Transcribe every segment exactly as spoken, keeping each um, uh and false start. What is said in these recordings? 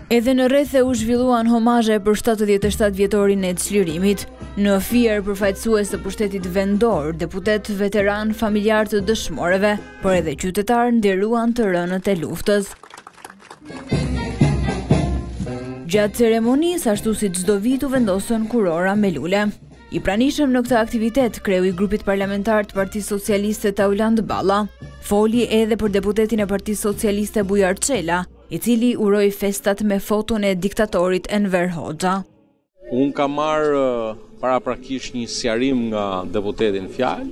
Edhe në rrethe u zhvilluan homazhe për shtatëdhjetë e shtatë vjetorin e çlirimit. Në fier përfaqësues të pushtetit vendor, deputet, veteran, familjar të dëshmorëve, por edhe qytetar nderuan të rënët e luftës. Gjatë ceremonisë, ashtu si çdo vit, u vendosën kurora me lule. I pranishëm në këtë aktivitet kreu i grupit parlamentar të Partisë Socialiste Tauland Balla, foli edhe për deputetin e Partisë Socialiste Bujar Çela, i cili uroi festat me foton e diktatorit Enver Hoxha. Unë kam marrë paraprakisht një sqarim nga deputetin fjalë,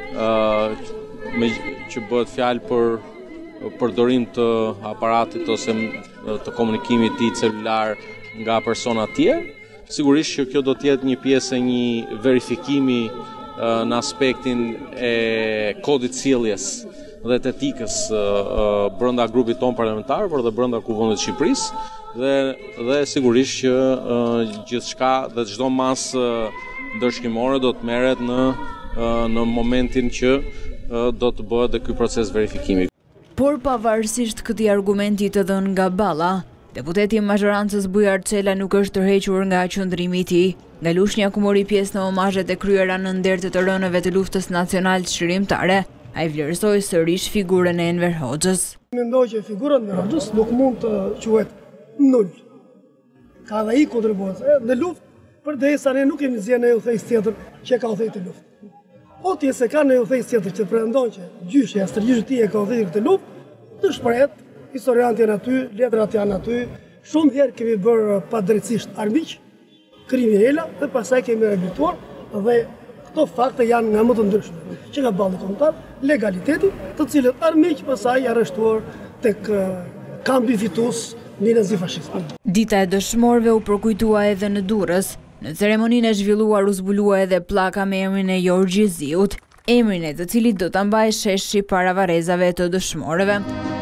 me që bëhet fjalë për përdorim të aparatit ose të komunikimit të celular nga persona tjerë. Sigurisht që kjo do të jetë një pjesë e një verifikimi në aspektin e kodit sjelljes dhe të etikës brenda grupit ton parlamentar, por dhe brenda Kuvendit të Shqipërisë, dhe dhe sigurisht që gjithçka dhe çdo masë ndërshkimore do të merret në në momentin që do të bëhet dhe ky proces verifikimi. Por pavarësisht këtij argumenti të dhënë nga Balla, deputeti i mazhorancës Bujar Çela nuk është tërhequr nga qëndrimi i tij. Nga lushnja ku mori pjesë në omazhet e kryera në nder të të rënëve të luftës nacionale çlirimtare, ai vlerësoi sërish figurën e Enver Hoxhës. Mendoj që figura e Enver Hoxhës nuk mund të quhet nul. Ka dhe i kontribuos në luftë, përderisa ne nuk kemi zgjenë një udhëheqës tjetër që ka udhëheqë të luftë. Po ti se ka një udhëheqës tjetër që pretendon që gjyshi e strategjisë e tij e ka udhëhequr këtë luftë, të shprehet, historianët janë aty, letrat janë aty. Shumë herë kemi bërë padrejtisht armiq, kriminala dhe pastaj kemi reabilituar dhe këto fakte janë nga më të ndryshme, që nga balli kombëtar, legaliteti, të cilët armiq pastaj janë arrestuar tek kampi fitues në nazifashizëm. Dita e dëshmorëve u përkujtua edhe në Durrës. Në ceremoninë e zhvilluar u zbulua edhe pllaka me emrin e Jorgji Ziut, emrin e të cilit do ta mbajë sheshi para varrezave të dëshmorëve.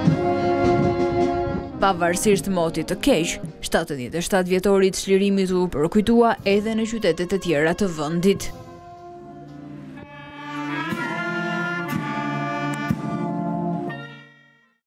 Pavarësisht motit të keq, shtatëdhjetë e shtatë vjetorit çlirimit u përkujtua edhe në qytetet e tjera të vendit.